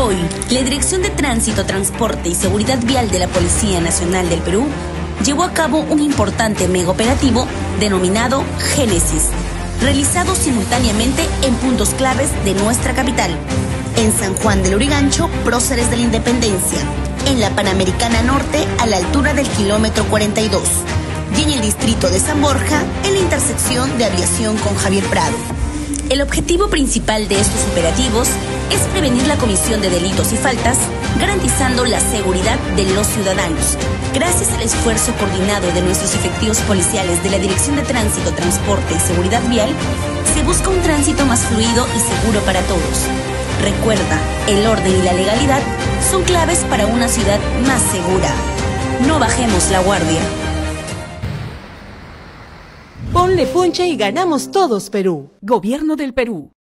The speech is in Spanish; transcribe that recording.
Hoy, la Dirección de Tránsito, Transporte y Seguridad Vial de la Policía Nacional del Perú llevó a cabo un importante megaoperativo denominado Génesis, realizado simultáneamente en puntos claves de nuestra capital: en San Juan del Lurigancho, próceres de la Independencia; en la Panamericana Norte, a la altura del kilómetro 42, y en el distrito de San Borja, en la intersección de Aviación con Javier Prado. El objetivo principal de estos operativos es prevenir la comisión de delitos y faltas, garantizando la seguridad de los ciudadanos. Gracias al esfuerzo coordinado de nuestros efectivos policiales de la Dirección de Tránsito, Transporte y Seguridad Vial, se busca un tránsito más fluido y seguro para todos. Recuerda, el orden y la legalidad son claves para una ciudad más segura. No bajemos la guardia. Ponle punche y ganamos todos, Perú. Gobierno del Perú.